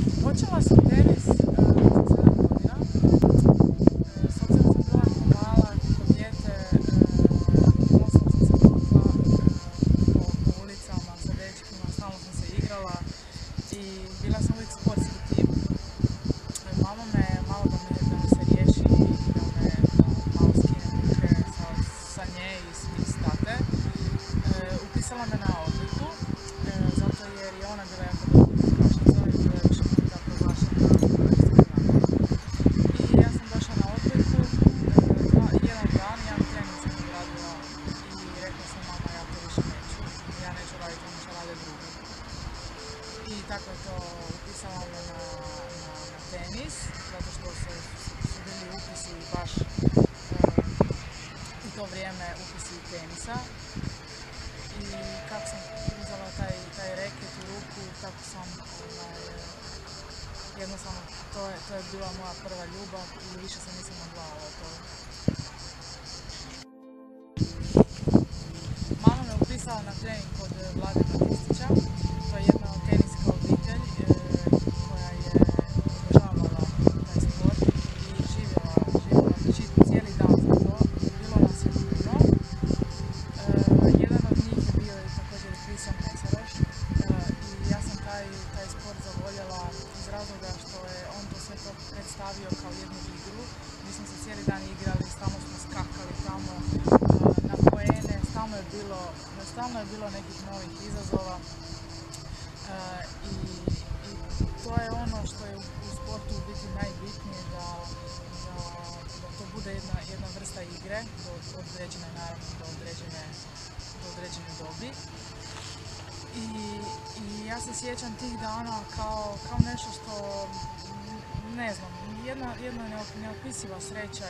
Počela sam tenis sa 7 godina. S obzirom sam bila jako mala, kao dijete, non-stop sam se vukla po ulicama sa dečkima, stalno sam se igrala i bila sam uvijek sportski tip. Mama me malo da me se riješi i da me malo skine ruke sa nje i s tate. Upisala me na odliku, zato jer je ona bila jako dobra kašica i bila je više puta proglašena i ja sam došla na odliku, jedan dan, jedan trening sam odradila i rekla sam mama ja to više neću, ja neću raditi ono što rade drugi. I tako je to, upisala me na tenis, zato što su bili upisi baš u to vrijeme upisi tenisa. I kako sam uzela taj reket u ruku, tako sam jednostavno, to je bila moja prva ljubav i više se nisam odvajala od toga. Mama me upisala na trening kod Vlade Batistića, to je jedna teniska obitelj koja je obožavala taj sport i živjela cijeli dan za to, bilo nas je puno. Jedan od njih je bio i također Kristijan Mesaroš i ja sam taj sport zavoljela iz razloga što je on to sve to predstavio kao jednu igru. Mi smo se cijeli dan igrali, stalno smo skakali tamo na poene, stalno je bilo nekih novih izazova i to je ono što je u sportu u biti najbitnije, da to bude jedna vrsta igre do određene, naravno, do određene dobi. I ja se sjećam tih dana kao nešto što, ne znam, jedna neopisiva sreća,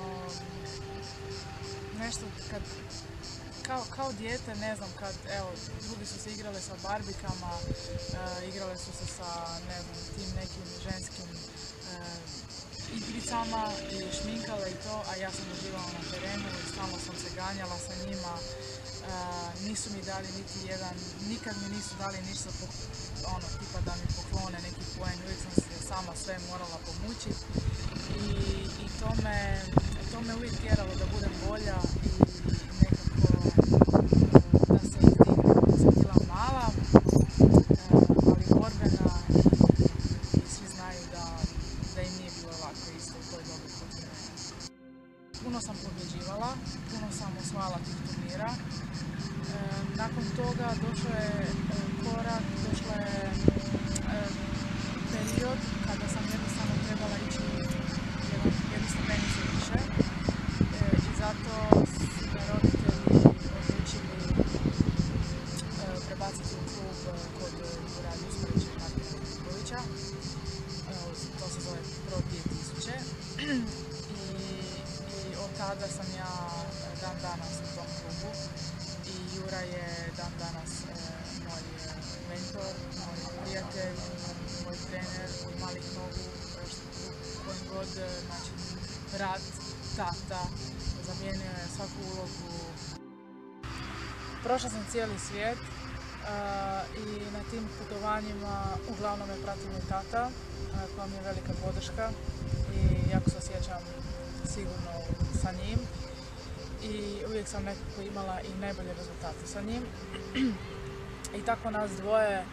nešto kad, kao dijete, ne znam, kad, evo, drugi su se igrali sa barbikama, igrale su se sa, ne znam, tim nekim ženskim igricama i šminkale i to, a ja sam uživala na terenu i stalno sam se ganjala sa njima. Nisu mi dali niti jedan, nikad mi nisu dali ništa tipa da mi poklone neki poen, uvijek sam se sama sve morala pomučiti i to me uvijek tjeralo da budem bolja i nekako da se izdivim. Ja sam bila mala, ali borbena i svi znaju da im nije bilo lako isto u toj dobi kod mene. Puno sam pobjeđivala, puno sam osvajala tih turnira. Nakon toga došao je korak, došla je period kada sam jednostavno trebala ići jednu stepenicu više i zato su me roditelji odlučili prebaciti u klub kod Juraja Usporića i Martina Usporića. To se zove Pro 2000 i od tada sam ja dan danas u tom klubu. I Jura je dan danas moj mentor, moj prijatelj, moj trener od malih nogu, kojim god, znači, brat, tata, zamijenio je svaku ulogu. Prošla sam cijeli svijet i na tim putovanjima uglavnom me prati moj tata, koja mi je velika podrška i jako se osjećam sigurno sa njim. I uvijek sam nekako imala i najbolje rezultate sa njim. I tako nas dvoje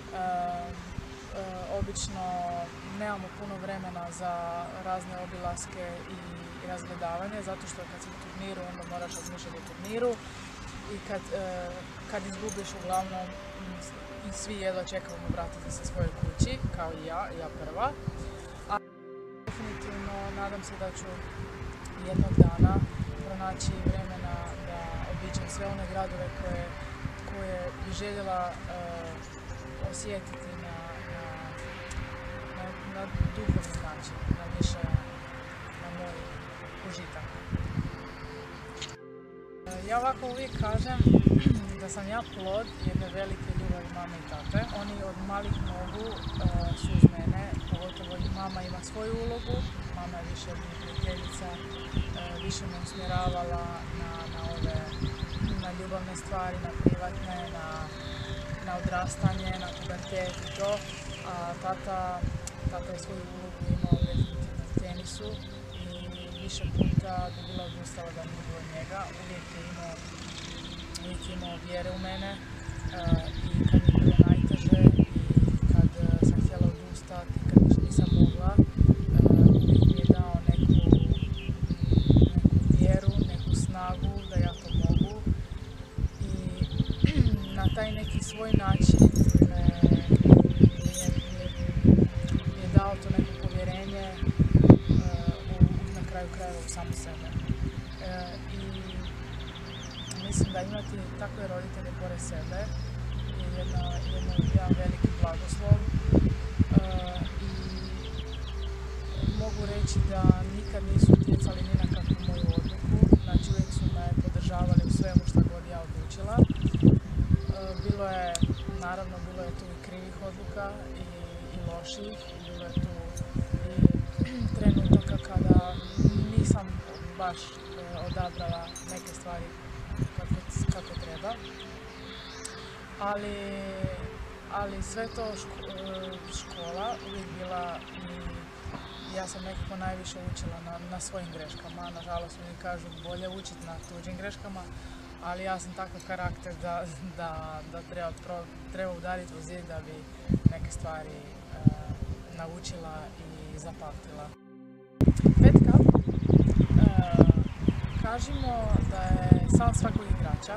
obično nemamo puno vremena za razne obilaske i razgledavanje, zato što kad si u turniru onda moraš razmišljati o turniru i kad izgubiš uglavnom i svi jedva čekamo vratiti se svojoj kući, kao i ja prva. A definitivno nadam se da ću jednog dana pronaći vremena da obiđem sve one gradove koje bi željela osjetiti na duhovni način, na moj užitak. Ja ovako uvijek kažem da sam ja plod jedne velike ljubavi mame i tate. Oni od malih nogu su uz mene, pogotovo i mama ima svoju ulogu. Mama je više od njih prijateljica, više me usmjeravala na ljubavne stvari, na privatne, na odrastanje, na pubertet i to. a tata je svoju ulogu imao definitivno u tenisu i više puta bi bila odustala da nije bilo njega. Uvijek je imao vjere u mene i kad mi je bilo najteže i kad sam htjela odustati, kad nisam mogla, uvijek mi je dao neku vjeru, neku snagu da ja to mogu i na taj neki svoj način mi je dao to neko povjerenje na kraju krajeva u samu sebe. I mislim da imati takve roditelje pored sebe je jedan veliki blagoslov i mogu reći da nikad nisu utjecali ni na kakvu moju odluku, znači uvijek su me podržavali u svemu što god ja odlučila. Naravno bilo je tu i krivih odluka i loših, bilo je tu i trenutaka kada nisam baš odabrala neke stvari kako treba, ali sve to škola uvijek bila i ja sam nekako najviše učila na svojim greškama. Nažalost mi kažu bolje učiti na tuđim greškama, ali ja sam takav karakter da treba udariti u zid da bi neke stvari naučila i zapamtila. Fed Cup, kažemo da je san svakog igrača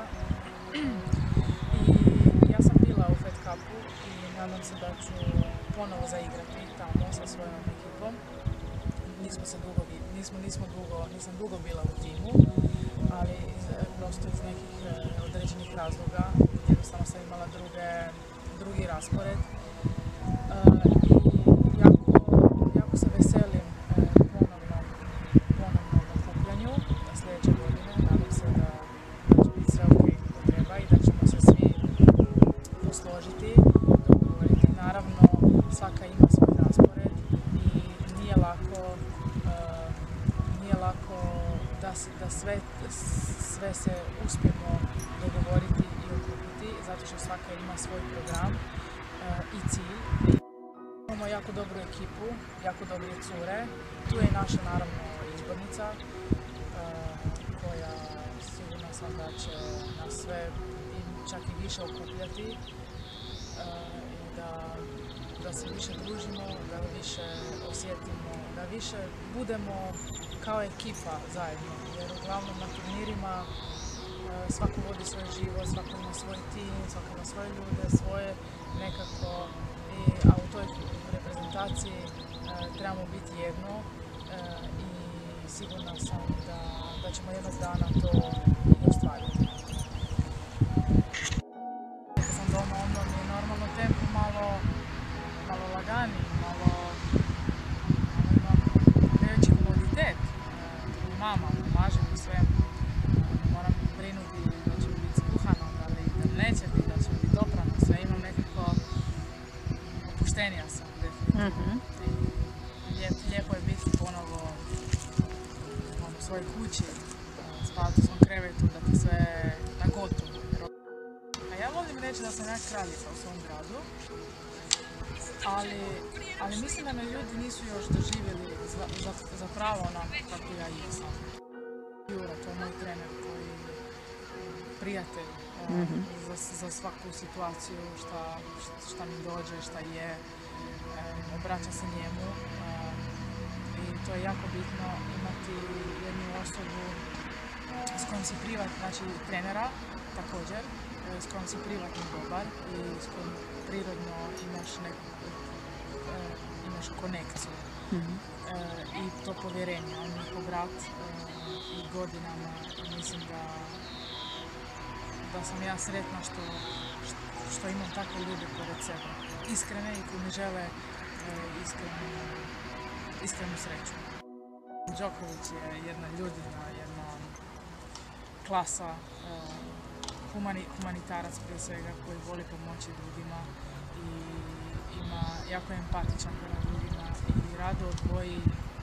i ja sam bila u Fed Cupu i nadam se da ću ponovo zaigrati tamo sa svojom ekipom. Nisam dugo bila u timu, ali prosto iz nekih određenih razloga, jednostavno sam imala drugi raspored. I jako se veselim ponovnom okupljanju sljedeće godine. Nadam se da će biti sve ok kako treba i da ćemo se svi posložiti, dogovoriti. Naravno, svaka ima svoj raspored i nije lako da sve se uspijemo dogovoriti i okupiti, zato što svaka ima svoj program i cilj. Imamo jako dobru ekipu, jako dobre cure. Tu je i naša naravno izbornica koja sigurno sam da će nas sve čak i više okupljati i da se više družimo, da više osjetimo, da više budemo kao ekipa zajedno, jer uglavnom na turnirima svako vodi svoj život, svako ima svoj tim, svako ima svoje ljude, svoje nekako, a u toj reprezentaciji trebamo biti jedno i sigurna sam da ćemo jednog dana to i ostvariti. Kad sam doma, onda mi je normalno tempo malo laganiji, malo imam veći komoditet. Mama pomaže mi svemu. Moram brinuti da će mi biti skuhano, da neće biti, da će mi biti doprano. Sve imam nekako opuštenija sam definitivno. Lijepo je biti ponovo u svojoj kući, spavati u svom krevetu, da ti sve na gotovo. A ja volim reći da sam ja kraljica u svom gradu, ali mislim da me ljudi nisu još doživjeli zapravo onako kako ja jesam. Jura, to je moj trener koji prijatelj za svaku situaciju, šta mi dođe, šta je, obraća se njemu i to je jako bitno imati jednu osobu s kojom si privatno, znači trenera također, s kojom si privatno dobar i s kojom prirodno imaš konekciju i to povjerenje. On je ko brat i godinama i mislim da sam ja sretna što imam takve ljude pored sebe. Iskrene i koji mi žele iskrenu sreću. Đoković je jedna ljudina, jedna klasa, humanitarac prije svega koji voli pomoći ljudima i jako je empatičan prema ljudima i rado odvoji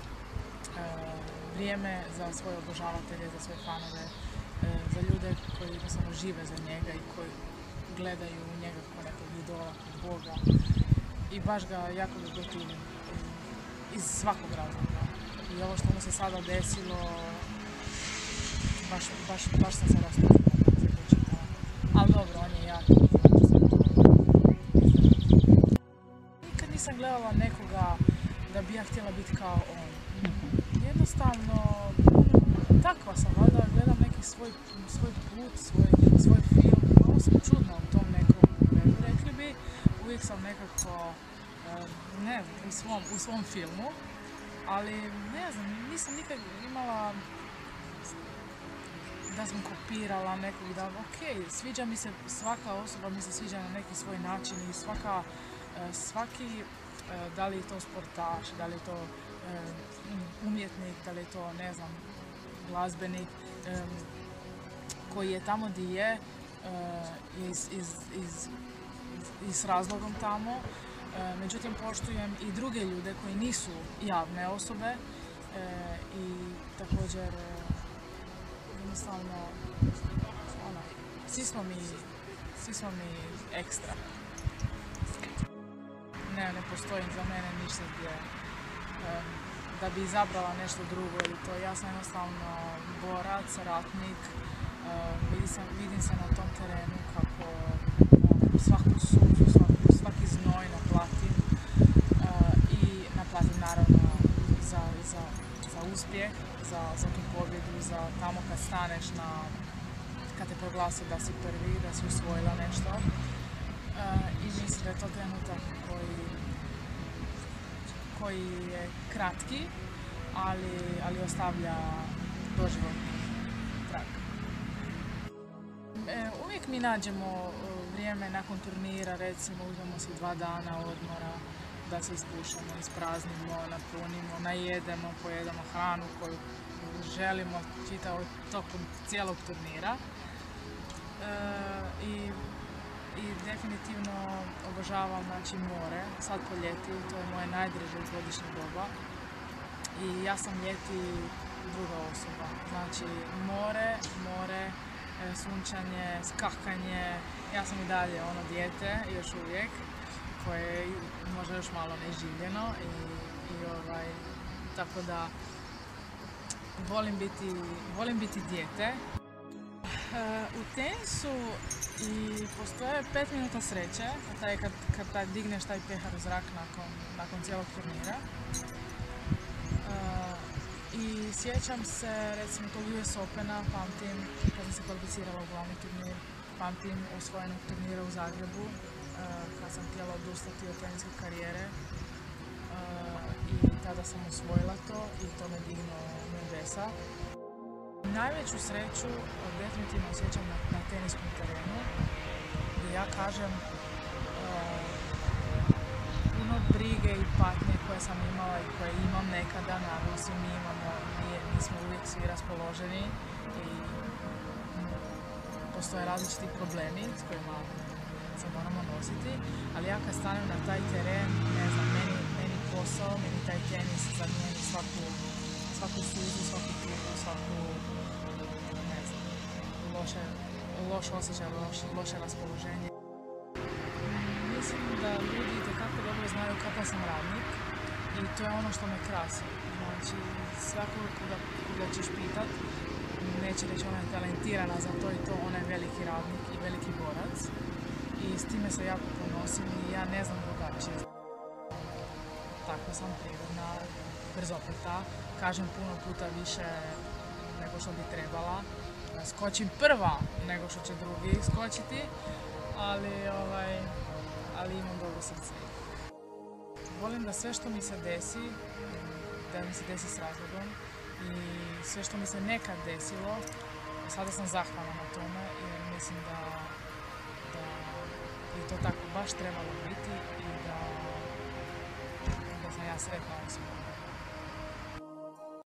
vrijeme za svoje obožavatelje, za svoje fanove, za ljude koji jednostavno žive za njega i koji gledaju u njega kao nekog idola, Boga. i baš ga jako gotivim iz svakog razloga. I ovo što mu se sada desilo, baš sam se rastužila kad se to čitala. Ali dobro, on je jak. Nikad nisam gledala nekoga da bi ja htjela biti kao on. Jednostavno, takva sam, valjda gledam neki svoj put, svoj film. Malo sam čudna u tom nekom pogledu, rekli bi. Uvijek sam nekako, ne znam, u svom filmu. Ali, ne znam, nisam nikad imala da sam kopirala nekog, da ok, sviđa mi se, svaka osoba mi se sviđa na neki svoj način i svaki, da li je to sportaš, da li je to umjetnik, da li je to, ne znam, glazbenik, koji je tamo gdje je s razlogom tamo. Međutim, poštujem i druge ljude koji nisu javne osobe i također jednostavno svi smo mi ekstra. Ne postoji za mene ništa gdje da bi izabrala nešto drugo ili to. Ja sam jednostavno borac, ratnik, vidim se na tom terenu kako svaku suzu, svaki znoj naplatim i naplatim naravno za uspjeh, za tu pobjedu, za tamo kad staneš kad te proglase da si prvi, da si usvojila nešto. I mislim da je to trenutak koji je kratki, ali ostavlja doživotni trag. Uvijek mi nađemo vrijeme nakon turnira, recimo uzmemo si 2 dana odmora da se ispušamo, ispraznimo, napunimo, najedemo, pojedemo hranu koju želimo tokom cijelog turnira. I definitivno obožavam more, sad po ljeti, to je moje najdraže godišnje doba. I ja sam ljeti druga osoba, znači more, sunčanje, skakanje. Ja sam i dalje ono dijete, još uvijek, koje je možda još malo neživljeno tako da volim biti dijete. U tenisu postoje 5 minuta sreće, kad digneš taj pehar u zrak nakon cijelog turnira. I sjećam se, recimo, tog US Opena, pamtim, kad sam se kvalificirala u glavni turnir, pamtim osvojenog turnira u Zagrebu, kad sam htjela odustati od teniske karijere. I tada sam osvojila to i to me dignulo u nebesa. Najveću sreću definitivno osjećam na teniskom terenu, gdje ja kažem puno brige i patnje koje sam imala i koje imam nekada, naravno svi mi imamo, nismo uvijek svi raspoloženi i postoje različiti problemi s kojima se moramo nositi, ali ja kad stanem na taj teren, ne znam, meni posao, meni taj tenis zamijeni svaku suzu, svaku tugu, svaku, ne znam, loš osjećaj, loše raspoloženje. Mislim da ljudi itekako dobro znaju kakav sam radnik i to je ono što me krasi. Znači, svako koga ćeš pitat, neće reći ona je talentirana za to i to, ona je veliki radnik i veliki borac. I s time se jako ponosim i ja ne znam drugačije. Tako sam prirodna, brzopleta, kažem puno puta više nego što bi trebala. Skočim prva nego što će drugi skočiti, ali imam dobro srce. Volim da sve što mi se desi, da mi se desi s razlogom i sve što mi se nekad desilo, sada sam zahvalna na tome jer mislim da je to tako baš trebalo biti i da sam ja sretna osoba.